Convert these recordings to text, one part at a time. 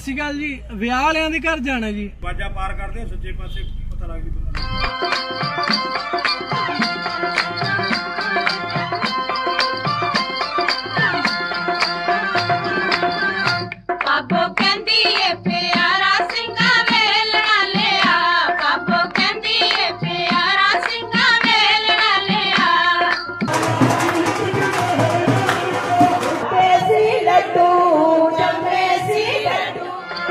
ਸ਼੍ਰੀ ਅਕਾਲ ਜੀ। ਵਿਆਹ ਵਾਲਿਆਂ ਦੇ ਘਰ ਜਾਣਾ ਜੀ। ਬਾਜਾ ਪਾਰ ਕਰਦੇ ਸੱਜੇ ਪਾਸੇ ਪਤਾ ਲੱਗ ਜੂ ਬਾਬੋ ਕਹਿੰਦੀ ਏ ਪਿਆਰਾ ਸਿੰਘਾ ਵੇਲਣਾ ਲਿਆ। ਬਾਬੋ ਕਹਿੰਦੀ ਏ ਪਿਆਰਾ ਸਿੰਘਾ ਵੇਲਣਾ ਲਿਆ। ਦੇਸੀ ਲੱਡੂ ਜੰਮੇ ਸੀ ਲੱਡੂ।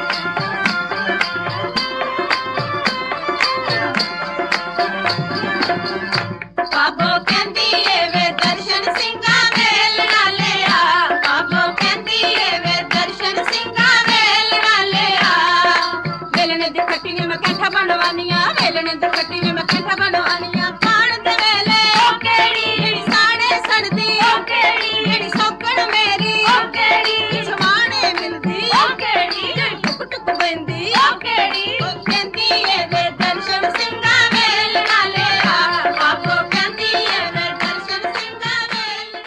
ਬਾਬੋ ਕਹਿੰਦੀ ਏ ਵੇ ਦਰਸ਼ਨ ਸਿੰਘਾ ਵੇਲਣਾ ਲਿਆ। ਬਾਬੋ ਕਹਿੰਦੀ ਏ ਵੇ ਦਰਸ਼ਨ ਸਿੰਘਾ ਵੇਲਣਾ ਲਿਆ। ਵੇਲਣੇ ਦੀ ਖੱਟੀ ਨੇ ਮੈਂ ਕੈਂਠਾ ਬਣਵਾਨੀਆਂ। ਵੇਲਣੇ ਦੀ ਖੱਟੀ ਨੇ ਮੈਂ ਕੈਂਠਾ ਬਣਵਾਨੀਆਂ। ਪਾਣ ਦੇ ਵੇਲੇ ਉਹ ਕਿਹੜੀ ਜਿਹੜੀ ਸਾੜੇ ਸੜਦੀ। ਉਹ ਕਿਹੜੀ ਜਿਹੜੀ ਸੌਕਣ ਮੇਰੀ। ਉਹ ਕਿਹੜੀ ਜਵਾਨੇ ਮਿਲਦੀ। ਉਹ ਕਿਹੜੀ ਜਿਹੜੀ ਟੁਕ ਟੁਕ ਪੈਂਦੀ। ਉਹ ਕਿਹੜੀ ਉਹ ਕਹਿੰਦੀ ਏ ਵੇ ਦਰਸ਼ਨ ਸਿੰਘਾ ਵੇਲਣਾ ਲਿਆ। ਬਾਬੋ ਕਹਿੰਦੀ ਏ ਵੇ ਦਰਸ਼ਨ ਸਿੰਘਾ ਵੇਲਣਾ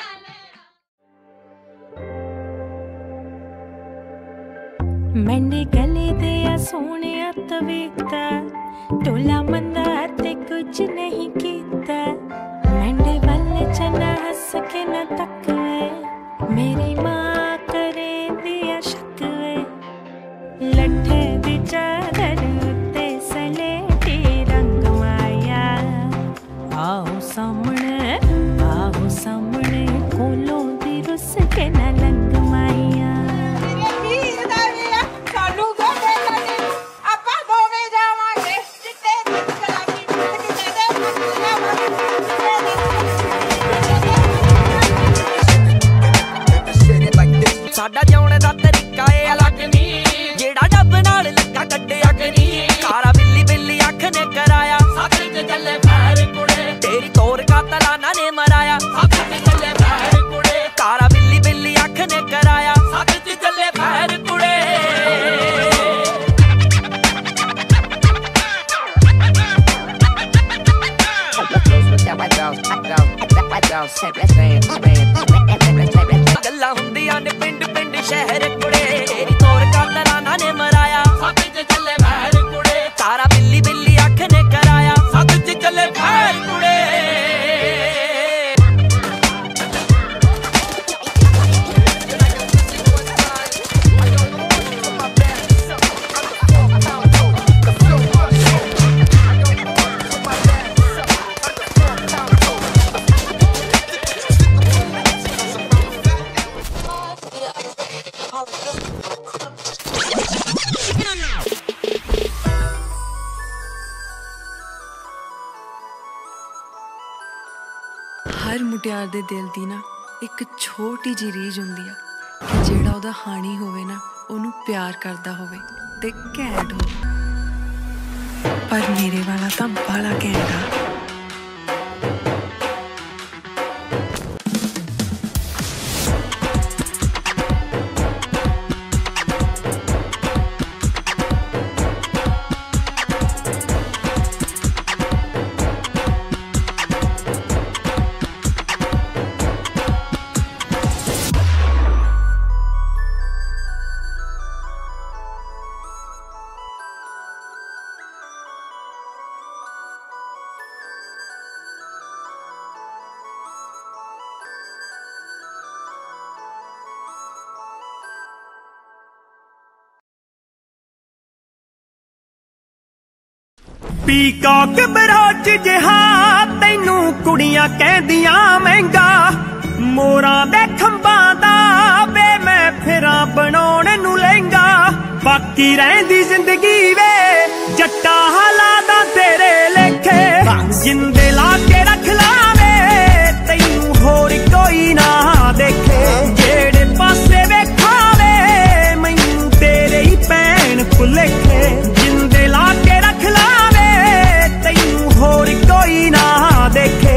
ਲਿਆ। ਮੈਨੇ ਗਲੇ ਦੇ ਆ ਸੋਹਣਿਆ ਤਵੇਤਾ ਟੋਲਾ ਮੰਦਾ ਤੇ ਕੁਝ ਨਹੀਂ ਕੀਤਾ। ਮੈਨੇ ਵੱਲ ਚਨਾ ਹੱਸ ਕੇ ਨਾ ਤੱਕਵੇ ਮੇਰੀ ਮਾਂ ਕਰੇ ਦਿਆ ਸ਼ੱਕਵੇ। ਲੱਠੇ ਦੀ ਚਾਦਰ ਉੱਤੇ ਸਲੇਟੀ ਰੰਗ ਮਾਇਆ। ਆਓ ਸਾਹਮਣੇ ਕੋਲੋਂ ਦੀ ਰੁੱਸ ਕੇ ਨਾ ਲੰਗ ਮਾਇਆ। ਵੀਰ ਦਾ ਵੀਆ ਸਾਨੂੰ ਗੋਡੇ ਲੱਗੇ ਆਪਾਂ ਦੋਵੇਂ ਜਾਵਾਂਗੇ ਜਿੱਤੇ ਦਿਨ ਚਲਾਕੀ ਕਿਤੇ ਦੇ ਸਾਡਾ ਜਿਉਣ ਦਾ ਤਰੀਕਾ ਏ ਅਲੱਗ ਨੀ। ਜਿਹੜਾ ਰੱਬ ਨਾਲ ਲੱਗਾ ਕੱਢਿਆ ਕਿ ਨੀ। ਕਾਲਾ ਬਿੱਲੀ ਬਿੱਲੀ ਅੱਖ ਨੇ ਕਰਾਇਆ। ਸੱਤ ਚ ਚੱਲੇ ਪੈਰ ਕੁੜੇ ਤੇਰੀ ਤੋਰ ਕਾਤਲਾਨਾ ਨੇ ਮਰਾਇਆ। ਸੱਤ ਚ ਚੱਲੇ ਪੈਰ ਕੁੜੇ ਕਾਲਾ ਬਿੱਲੀ ਬਿੱਲੀ ਅੱਖ ਨੇ ਕਰਾਇਆ। ਸੱਤ ਚ ਚੱਲੇ ਪੈਰ ਕੁੜੇ ਗੱਲਾਂ ਹੁੰਦੀਆਂ ਨੇ ਪਿੰਡ ਪਿੰਡ ਸ਼ਹਿਰ ਕੁੜੇ ਤੇਰੀ ਤੋਰ ਕਾਤਲਾਨਾ ਨੇ ਮਰਾਇਆ। ਸੱਤ ਚ ਚੱਲੇ ਪੈਰ ਕੁੜੇ ਕਾਲਾ ਬਿੱਲੀ ਬਿੱਲੀ ਅੱਖ ਨੇ ਕਰਾਇਆ। ਸੱਤ ਚ ਚੱਲੇ ਪੈਰ ਕੁੜੇ हर मुटियार दे दिल दी ना एक छोटी जी रीझ हुंदी आ कि जेड़ा ओदा हानी होवे ना ओनू प्यार करदा होवे ते घैंट होवे। पर मेरे वाला तां बड़ा घैंट आ। ਪੀਕੌਕ ਬਰੋਚ ਜਿਹਾ ਤੈਨੂੰ ਕੁੜੀਆਂ ਕਹਿੰਦੀਆਂ ਮਹਿੰਗਾ। ਮੋਰਾਂ ਦੇ ਖੰਭਾਂ ਦਾ ਵੇ ਮੈਂ ਫਿਰਾਂ ਬਣਾਉਣ ਨੂੰ ਲਹਿੰਗਾ। ਬਾਕੀ ਰਹਿੰਦੀ ਜ਼ਿੰਦਗੀ ਵੇ ਜੱਟਾ ਹਾਲਾਤਾਂ ਤੇਰੇ ਲੇਖੇ। ਜਿੰਦੇ ਲਾ ਕੇ ਰੱਖ ਲਾਵੇ ਤੈਨੂੰ ਹੋਰ ਕੋਈ ਨਾ ਦੇਖੇ। ਜਿਹੜੇ ਪਾਸੇ ਵੇਖਾਵੇ ਮੈਨੂੰ ਤੇਰੇ ਹੀ ਭੈਣ ਭੁਲੇਖੇ। ਜਿੰਦੇ ਲਾ ਕੇ ਰੱਖ ਲਾਵੇ ਤੈਨੂੰ ਹੋਰ ਕੋਈ ਨਾ ਦੇਖੇ।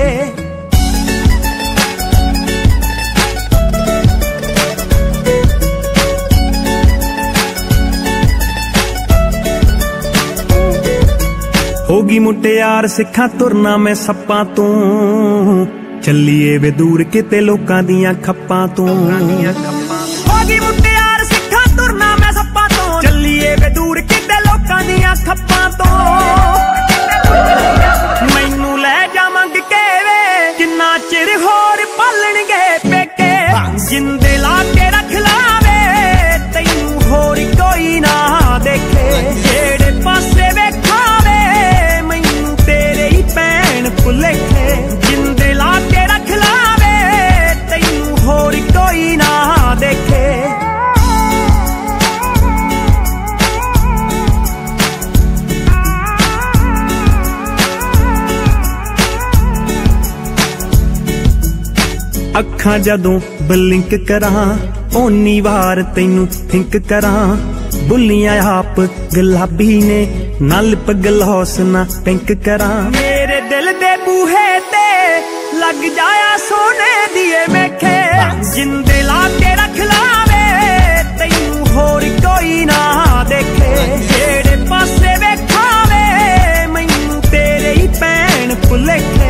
ਹੋਗੀ ਮੁਟਿਆਰ ਸਿੱਖਾਂ ਤੁਰਨਾ ਮੈਂ ਸੱਪਾਂ ਤੋਂ। ਚੱਲੀਏ ਵੇ ਦੂਰ ਕਿਤੇ ਲੋਕਾਂ ਦੀਆਂ ਖੱਪਾਂ ਤੋਂ। ਹੋਗੀ ਮੁਟਿਆਰ ਸਿੱਖਾਂ ਤੁਰਨਾ ਮੈਂ ਸੱਪਾਂ ਤੋਂ। ਚੱਲੀ ਦੀਆਂ ਖੱਪਾਂ ਤੋਂ ਮੈਨੂੰ ਲੈ ਜਾ ਮੰਗ ਕੇ ਵੇ ਕਿੰਨਾ ਚਿਰ ਹੋਰ ਪਾਲਣਗੇ ਪੇਕੇ ਜਿੰਦੇ ਲਾ ਕੇ ਰੱਖ ਲਾਵੇ ਤੈਨੂੰ ਹੋਰ ਕੋਈ ਨਾ ਦੇਖੇ ਜਿਹੜੇ ਪਾਸੇ ਵੇਖਾਵੇ ਮੈਨੂੰ ਤੇਰੇ ਹੀ ਭੈਣ ਭੁਲੇਖੇ ਜਿੰਦੇ ਲਾ ਕੇ ਰੱਖ ਲਾਵੇ ਤੈਨੂੰ ਹੋਰ ਕੋਈ ਨਾ ਦੇਖੇ ਅੱਖਾਂ ਜਦੋਂ ਬਲਿੰਕ ਕਰਾਂ ਓਨੀ ਵਾਰ ਤੈਨੂੰ ਥਿੰਕ ਕਰਾਂ ਬੁੱਲੀਆਂ ਆਪ ਗੁਲਾਬੀ ਨੇ ਨਾ ਲਿਪ ਗਲੋਸ ਨਾ ਪਿੰਕ ਕਰਾਂ ਮੇਰੇ ਦਿਲ ਦੇ ਬੂਹੇ ਤੇ ਲੱਗ ਜਾਇਆ ਸੋਨੇ ਦੀਏ ਮੇਖੇ ਜਿੰਦੇ ਲਾ ਕੇ ਰੱਖ ਲਾਵੇ ਤੈਨੂੰ ਹੋਰ ਕੋਈ ਨਾ ਦੇਖੇ ਜਿਹੜੇ ਪਾਸੇ ਵੇਖਾਵੇ ਮੈਨੂੰ ਤੇਰੇ ਹੀ ਭੈਣ ਭੁਲੇਖੇ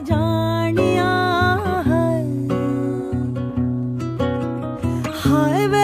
highway